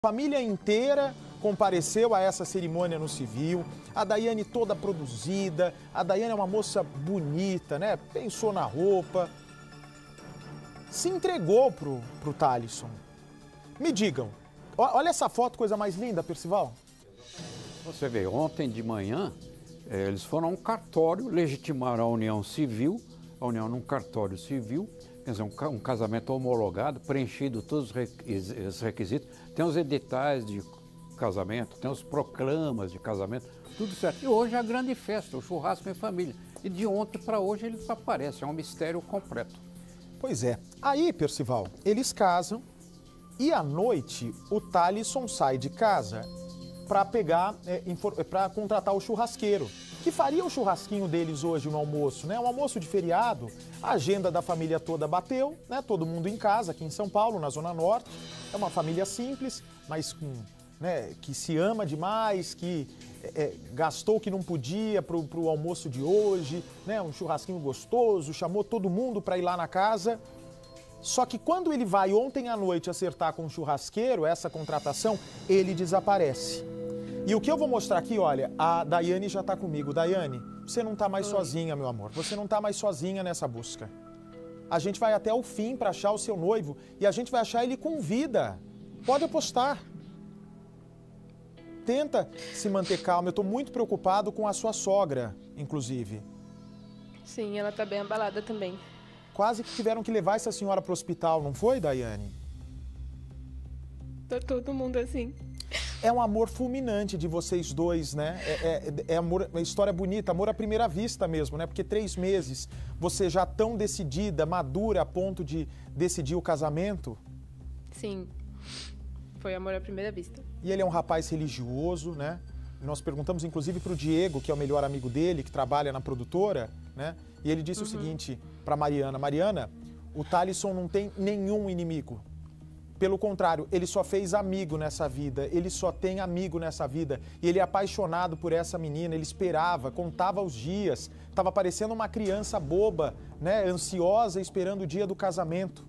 Família inteira compareceu a essa cerimônia no civil, a Daiane toda produzida, a Daiane é uma moça bonita, né? Pensou na roupa, se entregou pro Thalisson. Me digam, olha essa foto, coisa mais linda, Percival. Você vê, ontem de manhã, eles foram a um cartório, legitimaram a união civil, a união num cartório civil, quer dizer, um casamento homologado, preenchido todos os requisitos, tem os editais de casamento, tem os proclamas de casamento, tudo certo. E hoje é a grande festa, o churrasco em família. E de ontem para hoje eles aparecem, é um mistério completo. Pois é. Aí, Percival, eles casam e à noite o Thalisson sai de casa para para contratar o churrasqueiro, que faria o churrasquinho deles hoje no almoço, né? Um almoço de feriado, a agenda da família toda bateu, né? Todo mundo em casa, aqui em São Paulo, na Zona Norte. É uma família simples, mas com, né, que se ama demais, que gastou o que não podia pro almoço de hoje, né? Um churrasquinho gostoso, chamou todo mundo para ir lá na casa. Só que quando ele vai ontem à noite acertar com o churrasqueiro, essa contratação, ele desaparece. E o que eu vou mostrar aqui, olha, a Daiane já está comigo. Daiane, você não está mais sozinha, meu amor. Você não está mais sozinha nessa busca. A gente vai até o fim para achar o seu noivo e a gente vai achar ele com vida. Pode apostar. Tenta se manter calma. Eu estou muito preocupado com a sua sogra, inclusive. Sim, ela está bem abalada também. Quase que tiveram que levar essa senhora para o hospital, não foi, Daiane? Tá todo mundo assim. É um amor fulminante de vocês dois, né? É amor, uma história bonita, amor à primeira vista mesmo, né? Porque 3 meses, você já tão decidida, madura, a ponto de decidir o casamento. Sim, foi amor à primeira vista. E ele é um rapaz religioso, né? Nós perguntamos, inclusive, para o Diego, que é o melhor amigo dele, que trabalha na produtora, né? E ele disse o seguinte para Mariana: Mariana, o Thalisson não tem nenhum inimigo. Pelo contrário, ele só fez amigo nessa vida, ele só tem amigo nessa vida. E ele é apaixonado por essa menina, ele esperava, contava os dias, estava parecendo uma criança boba, né, ansiosa, esperando o dia do casamento.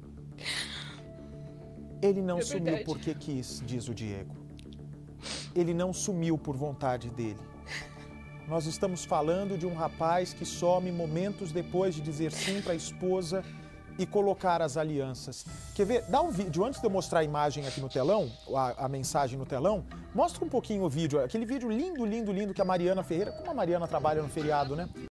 Ele não sumiu porque quis, diz o Diego. Ele não sumiu por vontade dele. Nós estamos falando de um rapaz que some momentos depois de dizer sim para a esposa e colocar as alianças. Quer ver? Dá um vídeo, antes de eu mostrar a imagem aqui no telão, a mensagem no telão, mostra um pouquinho o vídeo, aquele vídeo lindo, lindo, lindo que a Mariana Ferreira, como a Mariana trabalha no feriado, né?